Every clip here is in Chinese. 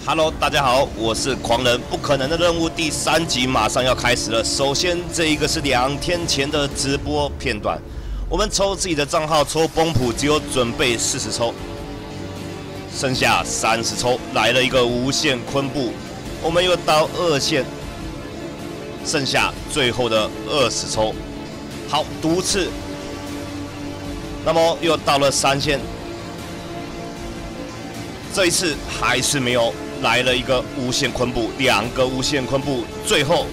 Hello， 大家好，我是狂人，不可能的任务第3集马上要开始了。首先，这一个是2天前的直播片段，我们抽自己的账号抽崩普，只有准备40抽，剩下30抽，来了一个无限昆布，我们又到2线，剩下最后的20抽，好，毒刺，那么又到了3线，这一次还是没有。 来了一个无限昆布，2个无限昆布，最后，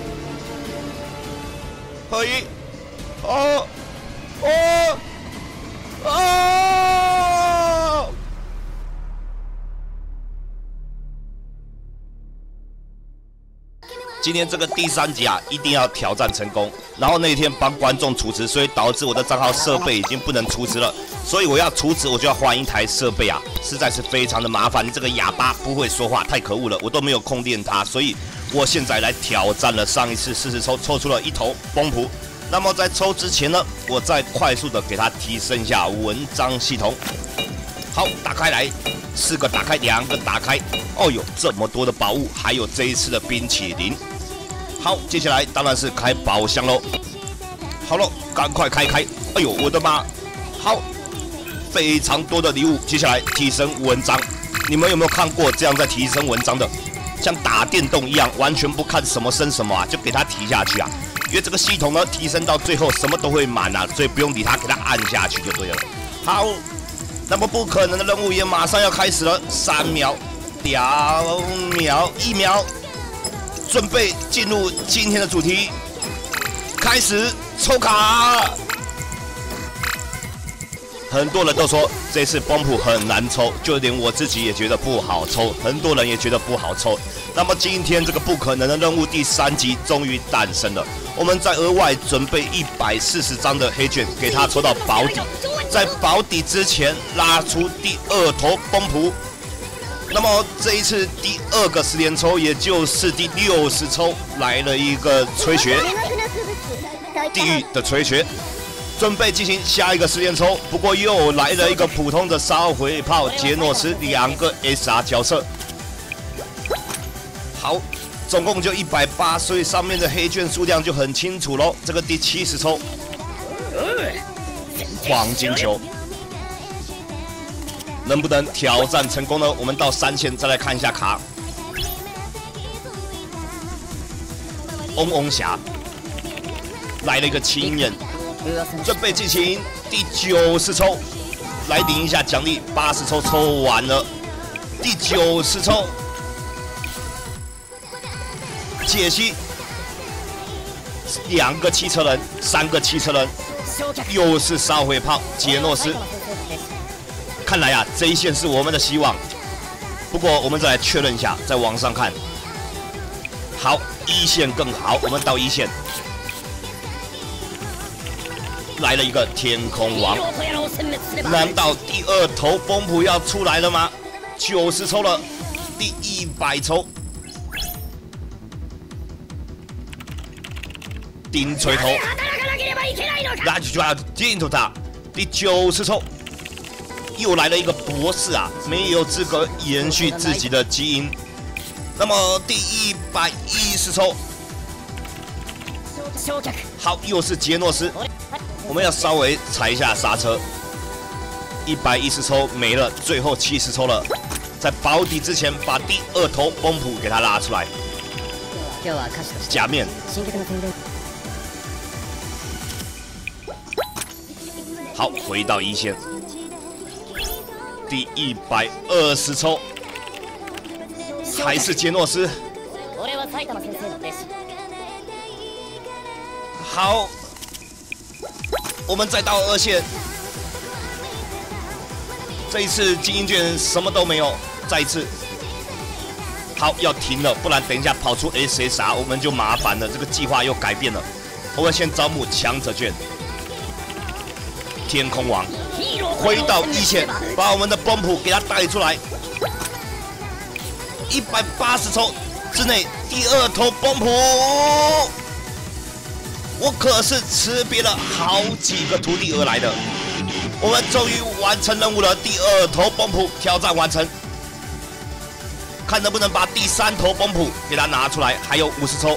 今天这个第3集啊，一定要挑战成功。然后那天帮观众储值，所以导致我的账号设备已经不能储值了。所以我要储值，我就要换一台设备啊，实在是非常的麻烦。这个哑巴不会说话，太可恶了，我都没有空练它。所以我现在来挑战了上一次40抽，抽出了1头崩普。那么在抽之前呢，我再快速的给它提升一下文章系统。好，打开来，4个打开，2个打开。哦哟，这么多的宝物，还有这一次的冰淇淋。 好，接下来当然是开宝箱喽。好了，赶快开！哎呦，我的妈！好，非常多的礼物。接下来提升文章，你们有没有看过这样在提升文章的？像打电动一样，完全不看什么升什么啊，就给它提下去啊。因为这个系统呢，提升到最后什么都会满啊，所以不用理它，给它按下去就对了。好，那么不可能的任务也马上要开始了，3秒、2秒、1秒。 准备进入今天的主题，开始抽卡。很多人都说这次崩普很难抽，就连我自己也觉得不好抽，很多人也觉得不好抽。那么今天这个不可能的任务第3集终于诞生了，我们再额外准备140张的黑券，给他抽到保底，在保底之前拉出第2头崩普。 那么这一次第2个10连抽，也就是第60抽，来了一个吹雪，地狱的吹雪，准备进行下一个10连抽。不过又来了一个普通的烧回炮杰诺斯，2个 SR 角色。好，总共就180，所以上面的黑券数量就很清楚喽。这个第70抽，黄金球。 能不能挑战成功呢？我们到3线再来看一下卡。嗡嗡侠来了一个情人，准备进行第90抽，来领一下奖励。80抽抽完了，第90抽解析，2个汽车人，3个汽车人，又是烧回炮杰诺斯。 看来啊，这一线是我们的希望。不过我们再来确认一下，再往上看。好，1线更好，我们到1线，来了一个天空王。难道第2头崩普要出来了吗？90抽了，第100抽，钉锤头，那就要进入它。第90抽。 又来了一个博士啊，没有资格延续自己的基因。那么第110抽，好，又是杰诺斯，我们要稍微踩一下刹车。110抽没了，最后70抽了，在保底之前把第2头崩普给它拉出来。假面。好，回到1线。 第120抽，还是杰诺斯。好，我们再到2线。这一次精英卷什么都没有，再一次。好，要停了，不然等一下跑出 SSR 我们就麻烦了。这个计划又改变了。我们先招募强者卷。天空王。 回到1线，把我们的崩普给它带出来。180抽之内，第2头崩普，我可是辞别了好几个徒弟而来的。我们终于完成任务了，第2头崩普挑战完成。 看能不能把第3头崩普给它拿出来，还有50抽。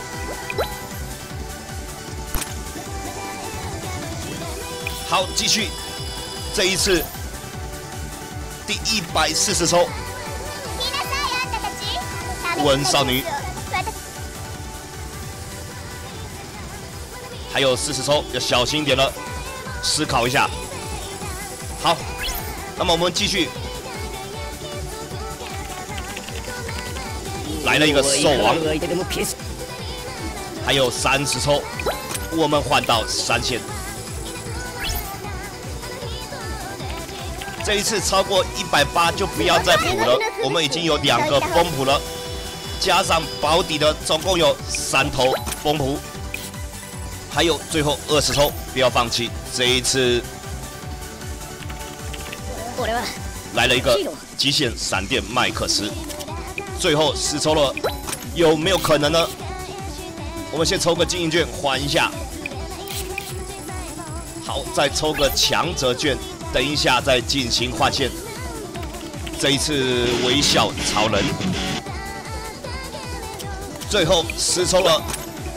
好，继续，这一次第140抽，温少女，还有40抽，要小心一点了，思考一下。好，那么我们继续。 来了一个兽王，还有30抽，我们换到3线。这一次超过180就不要再补了，我们已经有2个崩普了，加上保底的总共有3头崩普，还有最后20抽，不要放弃。这一次来了一个极限闪电麦克斯。 最后10抽了，有没有可能呢？我们先抽个经营券缓一下，好，再抽个强者券，等一下再进行换线。这一次微笑超人，最后10抽了，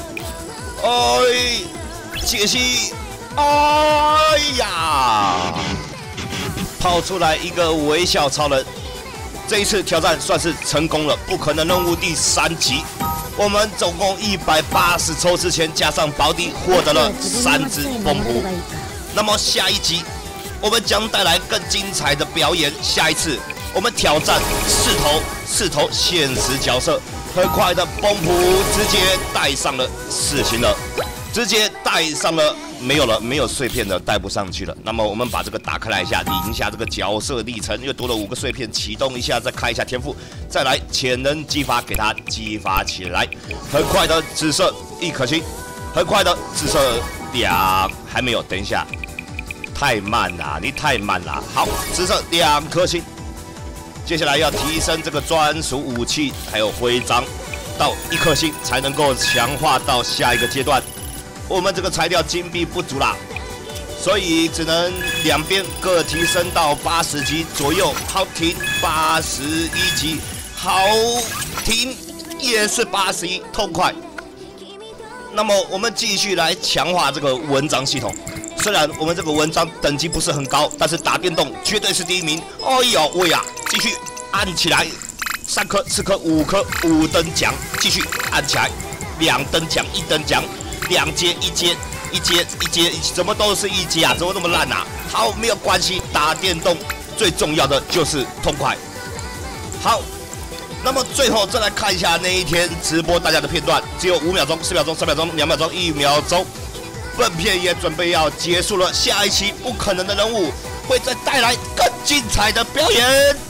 哎，解析，哎呀，跑出来一个微笑超人。 这一次挑战算是成功了，不可能任务第3级，我们总共180抽之前加上保底，获得了3只崩普。那么下一集，我们将带来更精彩的表演。下一次，我们挑战4头现实角色，很快的崩普直接带上了4星了，直接带上了。 没有了，没有碎片的带不上去了。那么我们把这个打开来一下，领一下这个角色历程，又多了5个碎片，启动一下，再开一下天赋，再来潜能激发，给它激发起来。很快的紫色1颗星，很快的紫色2，还没有，等一下，太慢了，你太慢了。好，紫色2颗星，接下来要提升这个专属武器，还有徽章到1颗星，才能够强化到下一个阶段。 我们这个材料金币不足啦，所以只能2边各提升到80级左右。好停81级，好停也是81，痛快。那么我们继续来强化这个文章系统。虽然我们这个文章等级不是很高，但是打电动绝对是第1名。哎呦喂呀！继续按起来，3颗、4颗、5颗，5等奖，继续按起来，2等奖、1等奖。 2阶1阶1阶1阶，怎么都是1阶啊？怎么那么烂啊？好，没有关系，打电动最重要的就是痛快。好，那么最后再来看一下那一天直播大家的片段，只有5秒钟、4秒钟、3秒钟、2秒钟、1秒钟。本片也准备要结束了，下一期不可能的任务会再带来更精彩的表演。